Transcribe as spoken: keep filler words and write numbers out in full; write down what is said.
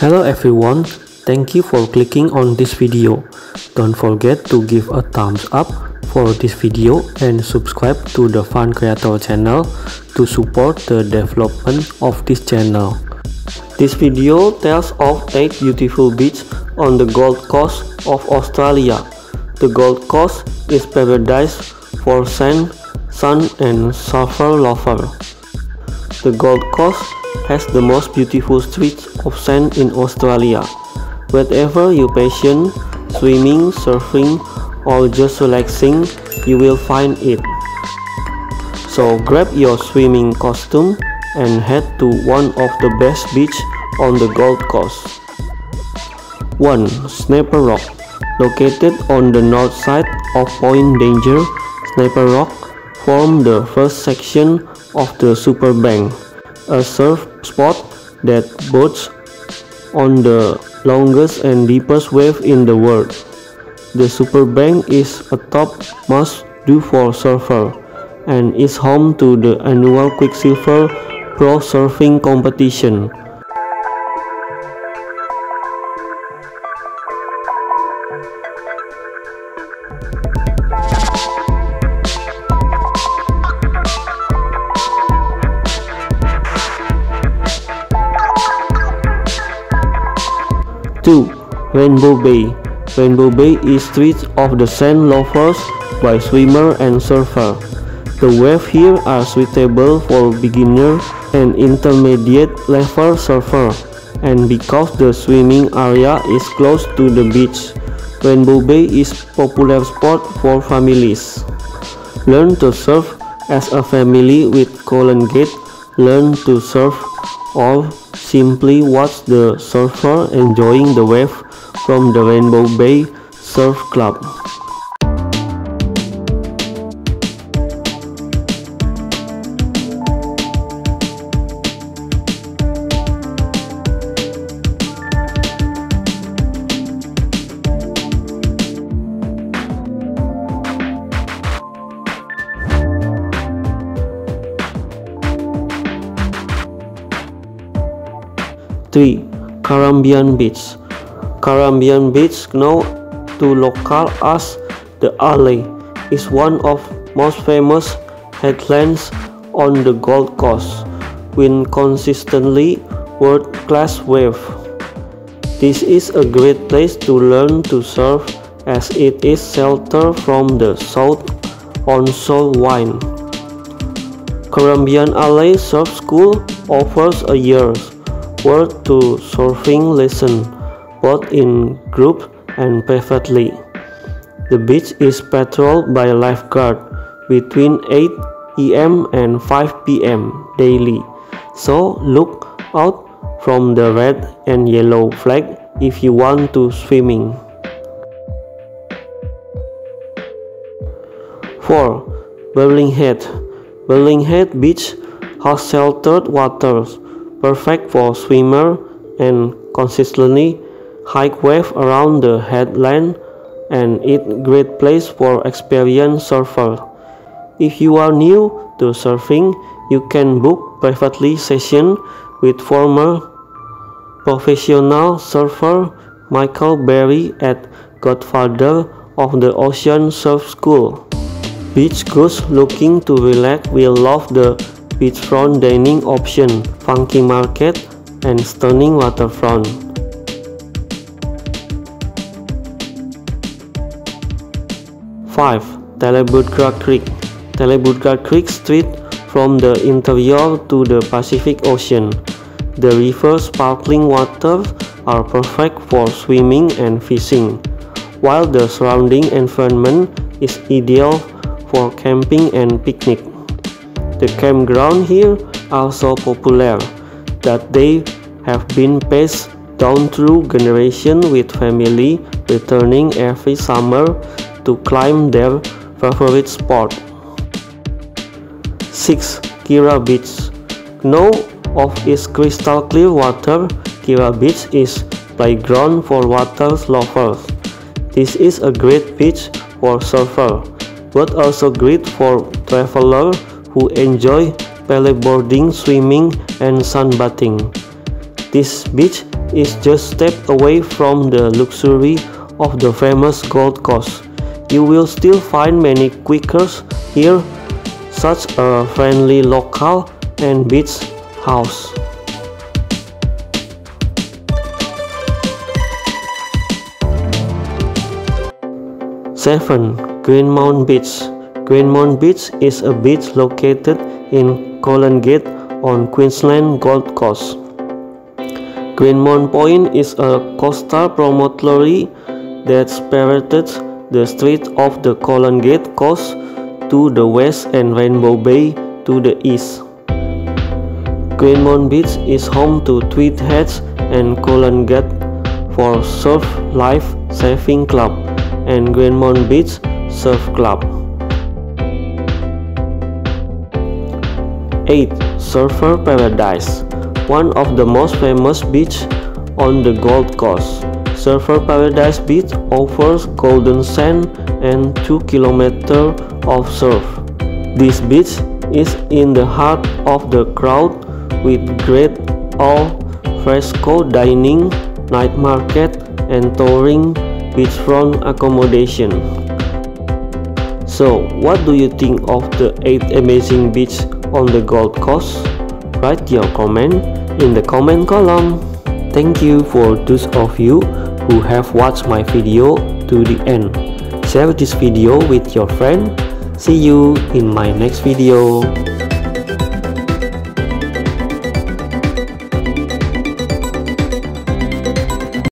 Hello everyone, thank you for clicking on this video. Don't forget to give a thumbs up for this video and subscribe to the Fun Creator channel to support the development of this channel. This video tells of eight beautiful beaches on the Gold Coast of Australia. The Gold Coast is paradise for sand, sun and surfer lovers. The Gold Coast has the most beautiful streets of sand in Australia. Whatever your passion, swimming, surfing or just relaxing, you will find it. So grab your swimming costume and head to one of the best beaches on the Gold Coast. one. Snapper Rock. Located on the north side of Point Danger, Snapper Rock forms the first section of the Superbank, a surf spot that boats on the longest and deepest wave in the world. The Superbank is a top must-do for surfers and is home to the annual Quicksilver Pro Surfing Competition. two. Rainbow Bay. Rainbow Bay is streets of the sand lovers by swimmer and surfer. The waves here are suitable for beginner and intermediate level surfer, and because the swimming area is close to the beach, Rainbow Bay is popular spot for families. Learn to surf as a family with Colin Gate. Learn to surf or simply watch the surfer enjoying the wave from the Rainbow Bay Surf Club. three. Caribbean Beach. Caribbean Beach, known to locals as the Alley, is one of most famous headlands on the Gold Coast, with consistently world-class waves. This is a great place to learn to surf as it is sheltered from the south onshore wind. Caribbean Alley Surf School offers a year's worth to surfing lessons, both in group and privately. The beach is patrolled by lifeguards between eight A M and five P M daily, so look out from the red and yellow flag if you want to swimming. four. Burlinghead. Burlinghead Beach has sheltered waters, perfect for swimmers, and consistently high wave around the headland, and it's a great place for experienced surfers. If you are new to surfing, you can book privately sessions with former professional surfer Michael Berry at Godfather of the Ocean Surf School. Beach goers looking to relax will love the beachfront dining option, funky market, and stunning waterfront. five. Telebudra Creek. Telebudra Creek street from the interior to the Pacific Ocean. The river's sparkling waters are perfect for swimming and fishing, while the surrounding environment is ideal for camping and picnic. The campground here are so popular that they have been passed down through generations, with family returning every summer to climb their favorite spot. six. Kira Beach. Known of its crystal clear water, Kira Beach is playground for water lovers. This is a great beach for surfers, but also great for travelers who enjoy paddleboarding, swimming, and sunbathing. This beach is just step away from the luxury of the famous Gold Coast. You will still find many Quakers here, such a friendly local and beach house. seven. Greenmount Beach. Greenmount Beach is a beach located in Colongate on Queensland Gold Coast. Greenmount Point is a coastal promontory that separates the Strait of the Colongate Coast to the west and Rainbow Bay to the east. Greenmount Beach is home to Tweed Heads and Colongate for Surf Life Saving Club and Greenmount Beach Surf Club. eight. Surfer Paradise. One of the most famous beaches on the Gold Coast, Surfer Paradise Beach offers golden sand and two kilometers of surf. This beach is in the heart of the crowd with great al fresco dining, night market, and touring beachfront accommodation. So, what do you think of the eight amazing beaches on the Gold Coast? Write your comment in the comment column. Thank you for those of you who have watched my video to the end. Share this video with your friend. See you in my next video.